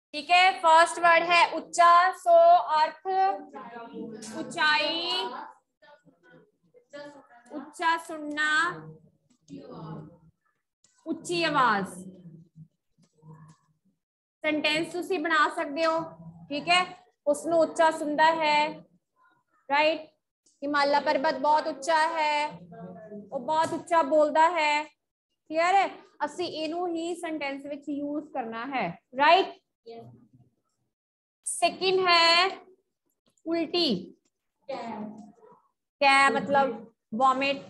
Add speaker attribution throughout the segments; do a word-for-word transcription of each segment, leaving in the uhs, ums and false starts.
Speaker 1: ठीक है। First word है ऊंचा, सो अर्थ ऊंचाई, ऊंचा सुनना, ਉੱਚੀ आवाज। सेंटेंस तुसी बना सकते हो, ठीक है। उसनु उच्चा सुनता है, राइट। हिमालय पर्वत बहुत उच्चा है, वो बहुत उच्चा बोलता है, क्लियर है। असी इनू ही सेंटेंस विच यूज करना है, राइट। सेकंड है उल्टी, क्या मतलब वॉमिट,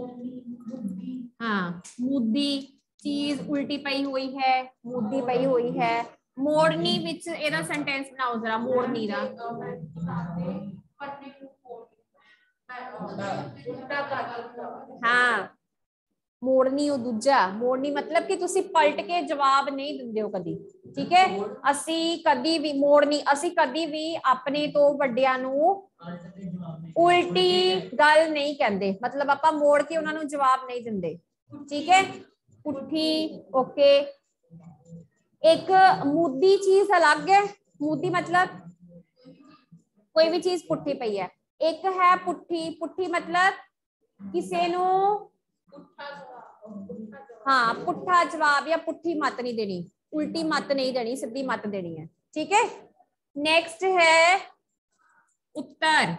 Speaker 1: हाँ मुद्दी, चीज उल्टी पई हुई है, मुद्दी पई हुई है। मोड़नी विच एदा सेंटेंस बनाओ जरा, मोड़नी दा। हाँ मोड़नी हो दूजा, मोड़नी मतलब कि तुसी पलट के जवाब नहीं दिंदे हो कदी, ठीक है। असी कदी भी मोड़नी, असी कदी भी अपने तो वड्डियां नू उल्टी गल नहीं कहते, मतलब आपां मोड़ के उन्हां नू जवाब नहीं दिंदे, ठीक है। पुठी, ओके। एक मुद्दी चीज अलग है, मुद्दी मतलब कोई भी चीज पुठी पई है। एक है पुठी, पुठी मतलब किसी नू हाँ पुठा जवाब या पुठी मत नहीं देनी, उल्टी मत नहीं देनी, सीधी मत देनी है, ठीक है। नेक्स्ट है उत्तर,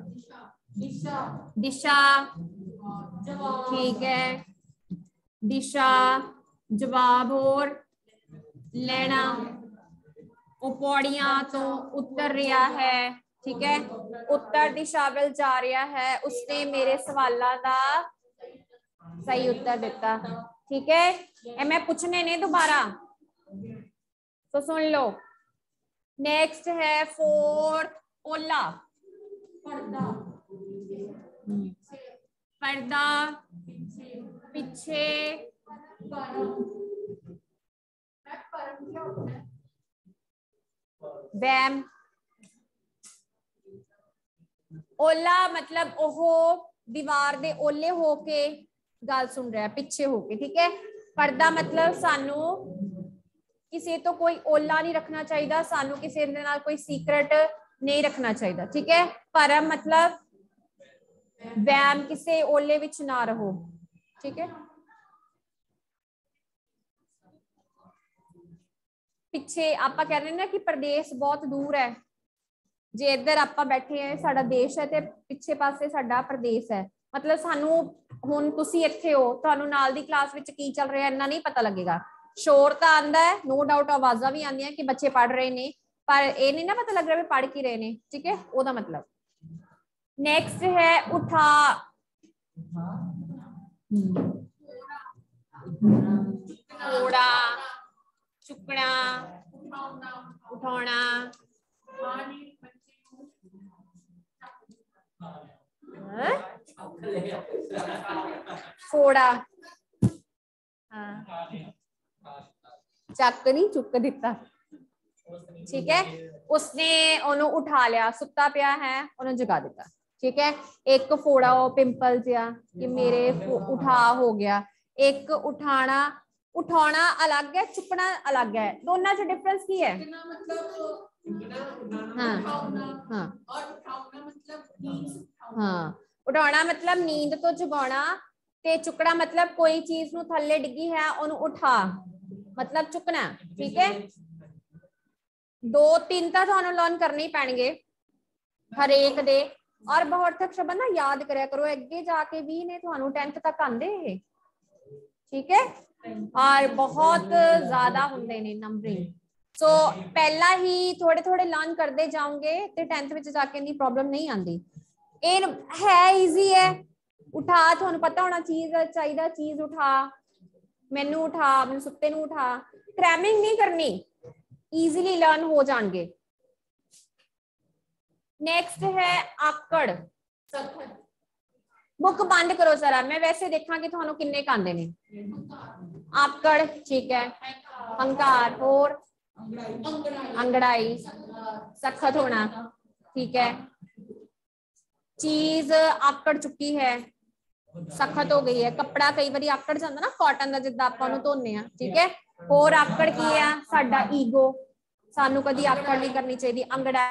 Speaker 1: दिशा, ठीक है। दिशा जवाब और लेना, वो पौड़ियां तो उतर रहा है, ठीक है। उत्तर दिशा वल जा रहा है, उसने मेरे सवालों का सही उत्तर दिता, ठीक है। ए मैं पूछने ने दोबारा तो सुन लो। नेक्स्ट है फोर्थ ओला, पर्दा, पीछे, वैम। ओला मतलब ओहो दीवार दे ओले होके गल सुन रहा है, पीछे होके, ठीक है। पर्दा मतलब सानू किसी तो कोई ओला नहीं रखना चाहिए, सानू किसी दे नाल कोई सीक्रेट नहीं रखना चाहिए, ठीक है। परम मतलब वैम, किसी ओले विच ना रहो, ठीक है। पिछे आप कह रहे ना कि प्रदेश बहुत दूर है, जे इधर आप बैठे हैं साडा देश है, ते पिछे पासे साडा प्रदेश है, मतलब सानू हुण तुसी इत्थे हो, तुहानू नाल दी क्लास विच की चल रहा है इन्ना नहीं पता लगेगा। शोर तो आंदा है, नो डाउट आवाज़ां भी आंदियां कि बच्चे पढ़ रहे ने, पर ये नहीं ना पता लग रहा भी पढ़ की रहे ने, ठीक है, ओदा मतलब। नेक्स्ट है उठा, थोड़ा, चुकना, उठाना, फोड़ा, हाँ चक नहीं चुक दिता, ठीक है। उसने ओनू उठा लिया, सुता पिया है ओनू जगा दिता, ठीक है। एक फोड़ा हो पिंपल जिहा कि मेरे उठा हो गया। एक उठाना, उठाना अलग है, चुकना अलग है, दोनों च डिफरेंस की है। हाँ हाँ हाँ उठाना मतलब नींद तो जगाना, ते चुकना मतलब कोई चीज नू थल्ले डिगी है ओनू उठा मतलब चुकना, ठीक है। दो तीन तो थानू लर्न करने ही पैणगे हरेक दे, और बहुर्थक शब्द ना याद करया करो, अगे जाके भी ने थानू टेंथ तक आंदे, ठीक है। और बहुत ज्यादा होंदे ने नंबरिंग, सो so, पहला ही थोड़े थोड़े लर्न करते जाओगे तो टेंथ में जाके इतनी प्रॉब्लम नहीं आती, है इजी है। उठा थानू पता होना चीज चाहिए, चीज उठा, मैनू उठा, मैनू सुत्ते नू उठा, क्रैमिंग नहीं करनी, इजीली लर्न हो जाएंगे। नेक्स्ट है आकड़, बुक बंद करो जरा, मैं वैसे देखा कि थानू किन्ने कांदे ने। आकड़, ठीक है। हंकार, और अंगड़ाई, सख्त होना, ठीक है। चीज आकड़ चुकी है, सख्त हो गई है। कपड़ा कई बार आकड़ जाता ना, कॉटन का जिद्दां आपां नूं धोने आ, ठीक है। होर आकड़ की है साडा ईगो, सानू कदी आकड़ नहीं करनी चाहिए। अंगड़ा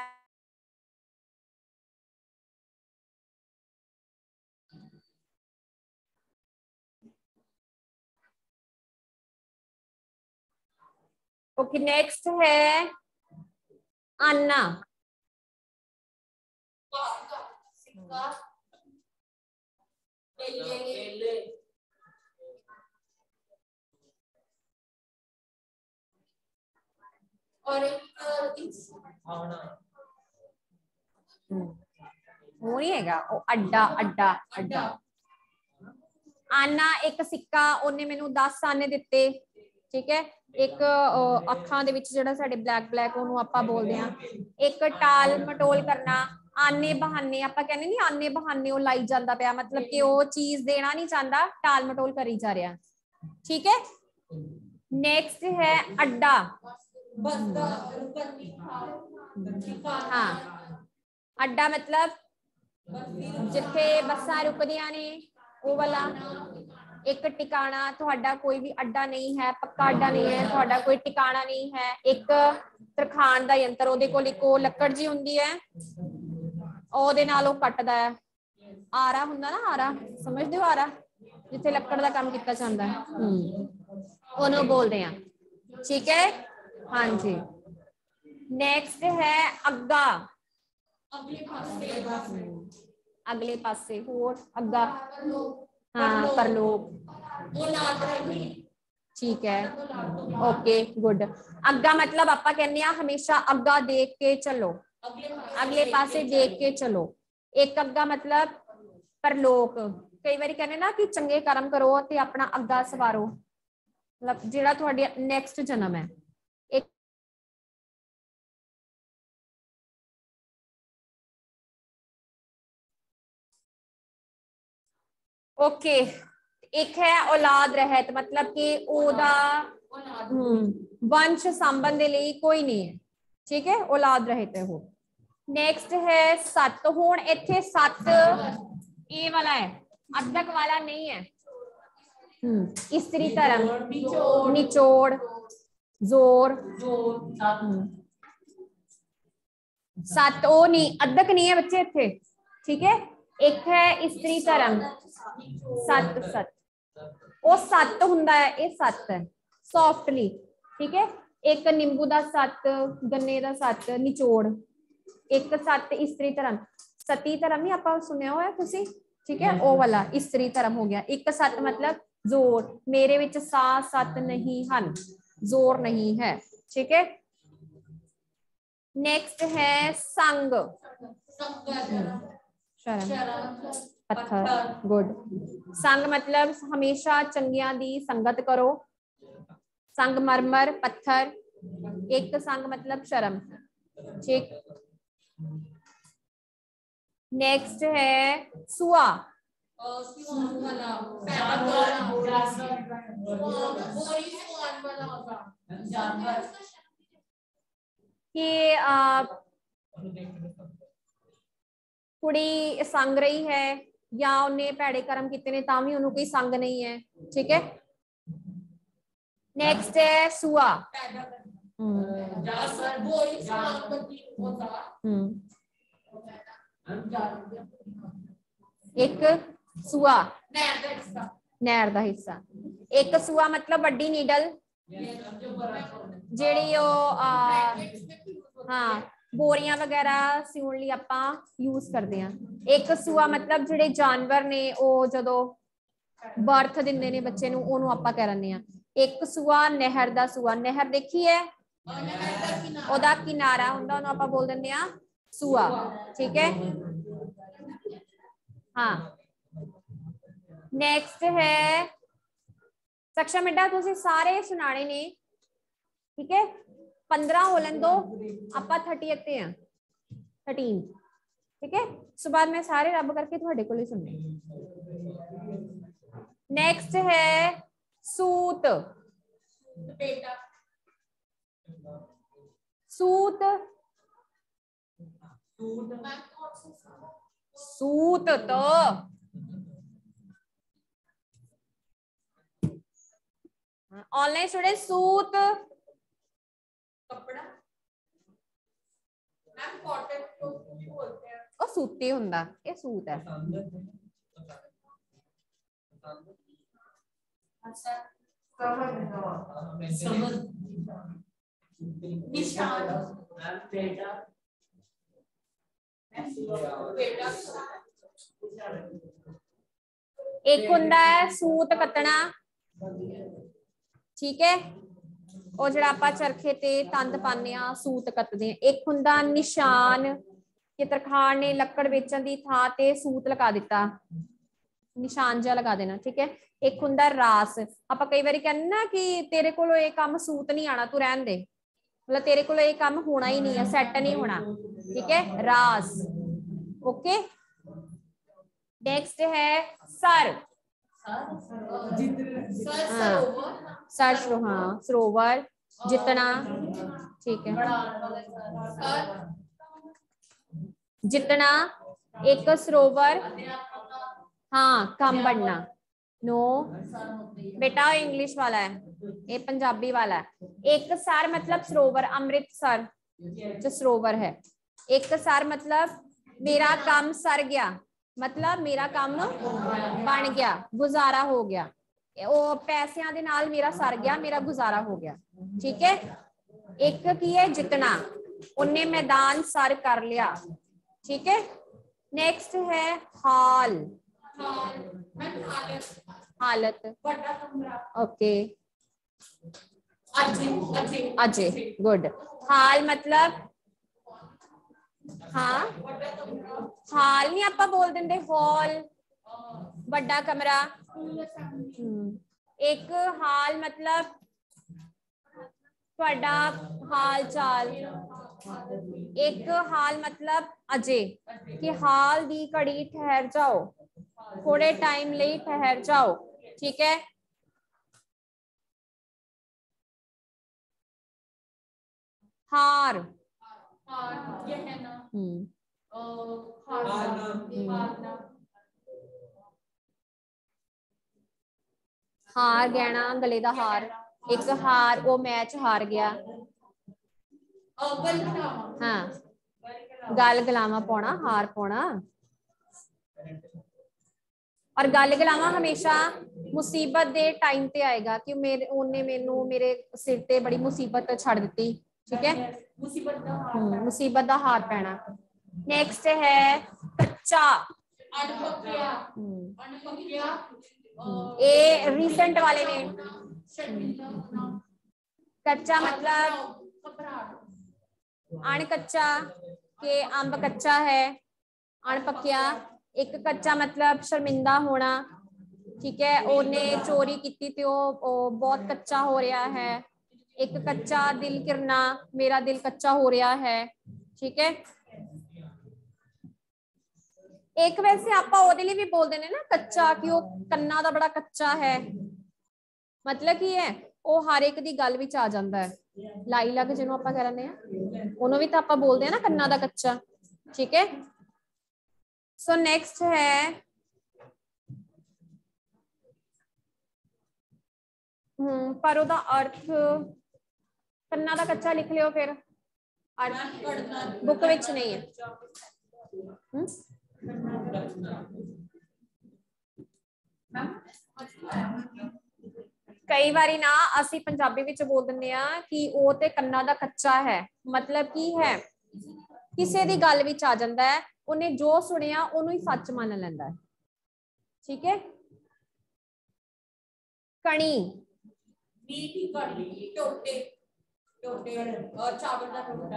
Speaker 1: ओके, नेक्स्ट है आना। और वो नहीं है अड्डा अड्डा अड्डा। आना एक सिक्का, उन्हें मैनू दस आने दिते, ठीक है। एक अखां दे विच जिहड़ा साडे ब्लैक ब्लैक ओनू आपां बोलदे आ। एक टाल मटोल करना, आने बहाने आपां कहने नहीं, आने बहाने वो लाई जांदा पिया, मतलब कि वो चीज देना नहीं चाहता, टाल मटोल करी जा रहा, ठीक है। नेक्स्ट है अड्डा। हाँ, अड्डा मतलब जिथे बसां रुकदियां ने वो वाला। एक टिकाणा, तुहाडा कोई भी अड्डा नहीं है, पक्का अड्डा नहीं है, तुहाडा कोई टिकाणा नहीं है। एक तरखान दा यंत्र, ओदे कोल इक ओ लक्कड़ जी हुंदी है, ओदे नाल ओ कटदा है। आरा हुंदा ना, आरा समझदे हो, आरा जिथे लक्कड़ दा काम कीता जांदा है, ओनू बोलदे आ, ठीक है। हाँ जी। नेक्स्ट है अग्गा। अगले पासे होर अग्गा, हाँ परलोक, ठीक है। Okay good. अग्गा मतलब आपां कहने आ हमेशा अग्गा देख के चलो, अगले पासे देख के चलो। एक अग्गा मतलब परलोक, कई बार कहने ना कि चंगे कर्म करो ते अपना अग्गा सवारो, मतलब जिहड़ा तुहाडा नेक्स्ट जन्म है। एक ओके, एक है औलाद रहत, मतलब कि ओदा वंश सांभन दे लई कोई नहीं है, ठीक है, औलाद रहत है वो। नेक्स्ट है सत। हुण इत्थे सत ए वाला है, अद्धक वाला नहीं है। स्त्री धर्म, निचोड़, जोर, सत ओ नहीं, अद्धक नहीं है बच्चे इत्थे, ठीक है। एक है स्त्री धर्म, सत सत वो सत हुंदा है, ये सत है सॉफ्टली, ठीक है। एक नींबू दा सत, गन्ने दा सत, निचोड़। एक सत स्त्री धर्म, सती धर्म नहीं आप सुनिया होया तुसी, ठीक है, ओ वाला स्त्री धर्म हो गया। एक सत मतलब जोर, मेरे विच सा सत नहीं हन, जोर नहीं है, ठीक है। नेक्स्ट है संग, शर्म, पत्थर, गुड। संग मतलब हमेशा चंगियां दी संगत करो, संगमरमर पत्थर। एक संग मतलब शर्म, ठीक। नेक्स्ट है सुआ, कि कुड़ी संग रही है या उन्हें भैड़े कर्म किते ने तां भी उन्होंने कोई संग नहीं है, ठीक है। नेक्स्ट है सुआ, एक सुआ नहर दा हिस्सा। एक सुआ मतलब बड़ी नीडल, जेड़ी ओ हाँ बोरियां वगैरह सिउण लई आपां यूज करते हैं। एक सुआ मतलब जेड़े जानवर ने ओ जदों बर्थ दिंदे ने बच्चे नूं ओनू आपां कह रहे हैं। एक सुआ नहर दा सुआ, नहर देखी है, ओदा किनारा हुंदा ओनू आपां बोल दिंदे आ सुआ, ठीक है। हाँ नेक्स्ट है सक्षा मिड्डा, तुसी सारे सुनाने ने, ठीक है। पंद्रह हो लें दो, आपां थर्टी अगते हैं, थर्टीन, ठीक है। उस बाद मैं सारे रब करके थोड़े को सुनने। नेक्स्ट है सूत, सूत सूत तो ऑनलाइन स्टूडेंट, सूत कपड़ा, ਉਹ ਸੂਤੀ ਹੁੰਦਾ, ਇਹ ਸੂਤ ਹੈ। एक हुंदा है सूत कतना, ठीक है, ਉਹ ਜਿਹੜਾ ਆਪਾਂ ਚਰਖੇ ਤੇ ਤੰਦ ਪਾਉਂਦੇ ਆ सूत ਕੱਤਦੇ ਆ। ਇੱਕ ਹੁੰਦਾ ਨਿਸ਼ਾਨ ਕਿ ਤਰਖਾਣ ਨੇ ਲੱਕੜ ਵੇਚਣ ਦੀ ਥਾਂ ਤੇ सूत ਲਗਾ ਦਿੱਤਾ, ਨਿਸ਼ਾਨ ਜਿਹਾ ਲਗਾ ਦੇਣਾ, ਠੀਕ ਹੈ। ਇੱਕ ਹੁੰਦਾ ਰਾਸ, ਆਪਾਂ ਕਈ ਵਾਰੀ ਕਹਿੰਦੇ ਨਾ ਕਿ ਤੇਰੇ ਕੋਲੋਂ ਇਹ ਕੰਮ सूत ਨਹੀਂ ਆਣਾ, ਤੂੰ ਰਹਿਣ ਦੇ, मतलब तेरे को ये काम होना ही नहीं है, सेट नहीं होना, ठीक है, रास। ओके, नेक्स्ट है सर, सर हाँ सरोवर, जितना, ठीक है, जितना एक सरोवर, हाँ कम बढ़ना, नो बेटा इंग्लिश वाला है, ये पंजाबी वाला है। एक सार मतलब सरोवर, अमृतसर जो सरोवर है। एक सार मतलब मेरा काम सर गया, मतलब मेरा काम बन गया, गुजारा हो गया, वो पैसों के नाल मेरा सर गया, मेरा गुजारा हो गया, ठीक है। एक की है जितना, उन्हें मैदान सर कर लिया, ठीक है। नेक्स्ट है हाल, हालत, ओके, अजय, गुड। हाल मतलब हाँ, हाल नहीं आप बोल देंगे हॉल, बड़ा कमरा। एक हाल मतलब ਤੁਹਾਡਾ हाल चाल, एक हाल मतलब अजे कि हाल दी घड़ी ठहर जाओ, थोड़े टाइम लिए ठहर जाओ, ठीक है। हार, हार गहना, गले का हार। एक हार वो मैच हार गया, हाँ गल गलावा पाना, हार पाना। और गल गलावा हमेशा मुसीबत दे टाइम ते आएगा कि मेरे उन्हें मैनू मेरे सिर ते बड़ी मुसीबत छड़ दी, ठीक है, मुसीबत दा हार पैना। नेक्स्ट है कच्चा, ये रिसेंट वाले ने। कच्चा मतलब अणकच्चा के अंब कच्चा है, अणपक्या। एक कच्चा मतलब शर्मिंदा होना, ठीक है, उन्हें चोरी की थी तो बहुत कच्चा हो रहा है। एक कच्चा दिल किरना, मेरा दिल कच्चा हो रहा है, ठीक है। एक वैसे आप लिए भी बोल देने ना कच्चा कि वो कन्ना दा बड़ा कच्चा है, मतलब की है वो हर एक दी गल विच आ जाता है। लाई लग जिन्हों आप कह रहे हैं उन्होंने भी तो आप बोलते हैं ना कन्ना दा कच्चा, ठीक है। सो नेक्स्ट है हम्म पर ओदा अर्थ कन्ना दा कच्चा लिख लियो, फिर अर्थ बुक विच नहीं है। हुँ? कई बारी ना असी पंजाबी विच बोल दिंदे आ कि वो ते कन्ना दा कच्चा है, मतलब की है किसी दी गल विच आ जांदा है, उन्हें जो सुनिया उन्हों ही सच मान लैंदा है, ठीक है। कणी, मीठी कणी, टोटे, टोटे और चावल दा टोटा।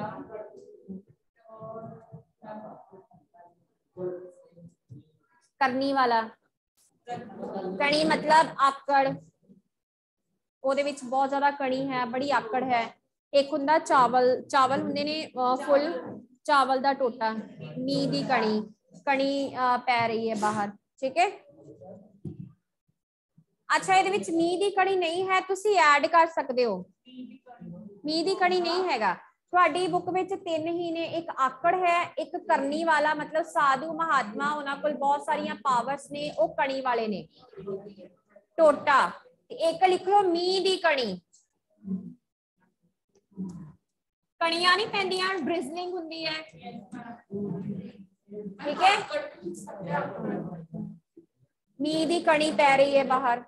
Speaker 1: करनी वाला, कणी मतलब आकड़, ਉਹਦੇ ਵਿੱਚ बहुत ज्यादा कणी है, बड़ी आकड़ है। एक हुंदा चावल, चावल हुंदे ने फुल, चावल दा टोटा, नी दी कणी, कणी पै रही है बाहर, ठीक है। अच्छा ਇਹਦੇ ਵਿੱਚ नी दी कणी नहीं है, तुसी ऐड कर सकते हो, नी दी कणी नहीं हैगा। ਤੁਹਾਡੀ बुक ਵਿੱਚ तीन ही ने, एक आकड़ है, एक करनी वाला मतलब साधु महात्मा, उन्हां कोल बहुत सारियां पावर्स ने, वो कणी वाले ने। टोटा, एक लिख लो मी दी कणी, कणियां नहीं पैंदियां, ड्रिजलिंग हुंदी है, ठीक है। मींह दी कणी पै रही है बाहर।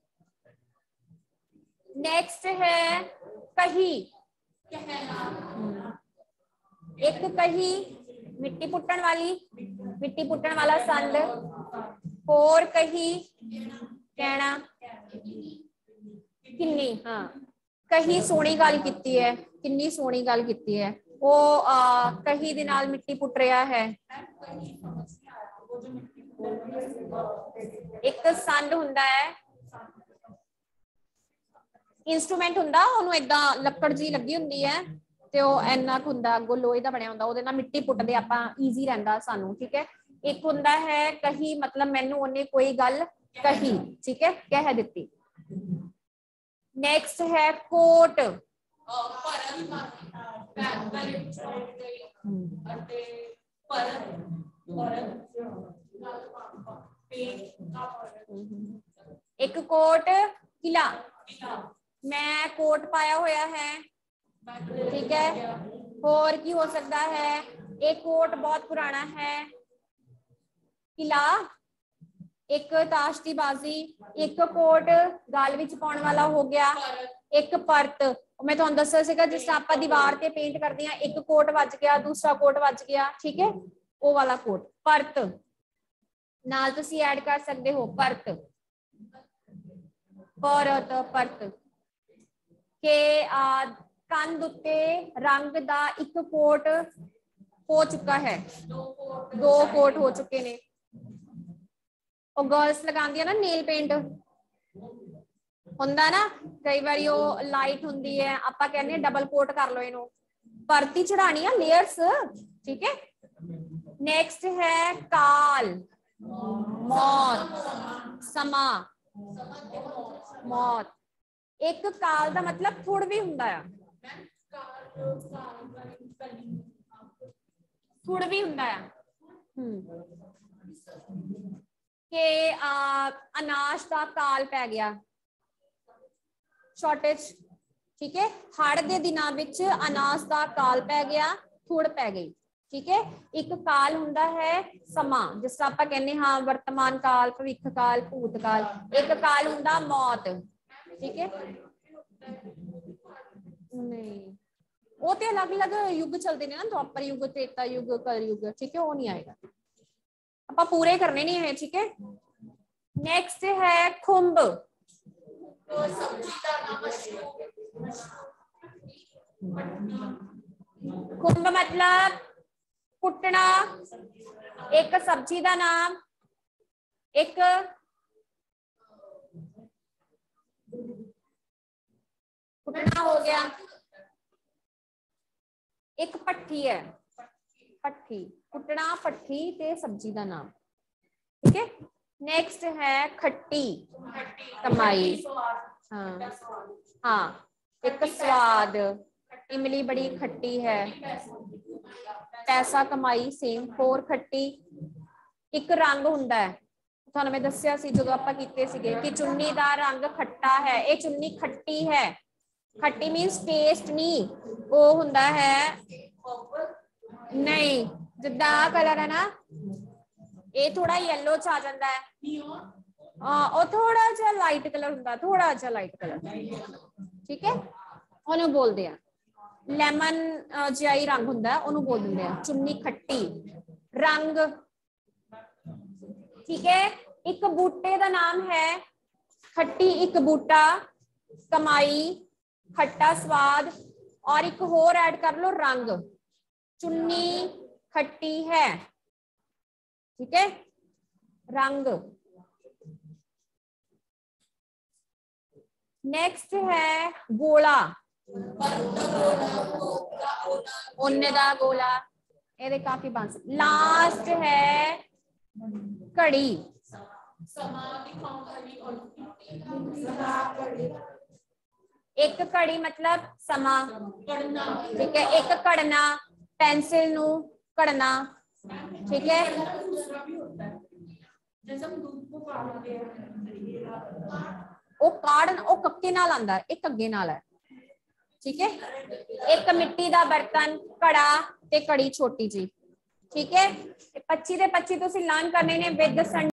Speaker 1: नेक्स्ट है कही, एक कही मिट्टी पुट्टन वाली, मिट्टी पुट्टन वाला संद। होर कही कहना, किन्नी, हाँ कही सोहनी गल कीती है, किन्नी सोहनी गल कीती है। वो आ, कही दे नाल मिट्टी पुट रहा है। एक संद हुंदा है, इंस्ट्रूमेंट हुंदा, ओनू इदां लक्कड़ जी लगी हुंदी है ते ओह इन्ना क हुंदा, अगों लोहे दा बणिया हुंदा, ओहदे नाल मिट्टी पुट्टदे आपां, ईजी रहिंदा सानू, ठीक है। एक हुंदा है कही, मतलब मैनू ओहने कोई गल कही, ठीक है, कह दित्ती। नेक्स्ट है कोट, एक कोट किला, मैं कोट पाया होया है, ठीक है। और की हो सकता है, एक कोट बहुत पुराना है, किला, एक ताश की बाजी, एक कोट गल विच पाउण वाला हो गया, एक परत, मैं तुहानू दस्सिया सीगा जिस तरह आपां दीवार ते पेंट करदे हां, एक कोट वज गया, दूसरा कोट वज गया, ठीक है, वो वाला कोट। परत नाल तुसीं ऐड कर सकते हो, परत, परत, परत के आ कंध उत्ते रंग दा एक कोट हो चुका है, दो कोट हो चुके ने। और गर्ल्स लगांदियां ना नेल पेंट हुंदा ना, कई बारी वो लाइट हुंदी है, आपां कहने डबल कोट कर लो इनू, परती चढ़ानी है, लेयर्स, ठीक है। नेक्स्ट है काल, मौत, समा, मौत। एक काल दा मतलब थुड़ भी हुंदा है, थुड़ भी हुंदा है के आ, अनाज का काल पै गया, शॉर्टेज, ठीक है। हड़ दे दिनां विच अनाज का काल पै गया, थुड़ पै गई, ठीक है। एक काल हुंदा है समा, जिस तरह आपां कहने हाँ वर्तमान काल, भविख काल, भूत काल। एक काल हुंदा मौत, ठीक है। नहीं वो तो अलग अलग युग चलते ने ना, द्वापर युग, त्रेता युग, कल युग, ठीक है, वो नहीं आएगा, आपां पूरे करने नहीं है, ठीक है। नेक्स्ट है खुंब, खुंब मतलब कुटना, एक सब्जी का नाम, एक कुटना हो गया, एक भट्ठी है, भट्ठी, कुटना, भट्ठी ते सब्जी का नाम, ठीक है। नेक्स्ट है खट्टी, कमाई, हाँ हाँ, एक स्वाद, इमली बड़ी खट्टी है, पैसा, कमाई, सेम। होर खट्टी, एक रंग हुंदा है, तुहानू मैं दस्सिया सी जदों आपां कीते सीगे कि चुन्नी दा रंग खट्टा है, ये चुन्नी खट्टी है, खट्टी मीन्स टेस्ट नहीं, वो हुंदा है नहीं, जिद्दां आ कलर है ना, ये थोड़ा येलो च आ जाता है, हाँ और थोड़ा जा लाइट कलर हुंदा, थोड़ा जा लाइट कलर, ठीक है, ओनू बोलदे आ लेमन जिहा रंग हुंदा, ओनू बोल दिंदे आ चुन्नी खट्टी, रंग, ठीक है। एक बूटे का नाम है खट्टी, एक बूटा, कमाई, खट्टा स्वाद, और एक होर ऐड कर लो रंग, चुन्नी खट्टी है, ठीक है, रंग। नेक्स्ट है गोला, ओने दा गोला, ये काफी बांस। लास्ट है कड़ी, एक कड़ी मतलब समा, ठीक है, एक कड़ना, पेंसिल नू कड़ना, ठीक है। वो काड़ वो कक्के नाल आंदा, एक कग्गे नाल है, ठीक है। एक मिट्टी दा बर्तन, कड़ा ते कड़ी छोटी जी, ठीक है। पच्ची दे पच्ची तुसीं लर्न करने ने विद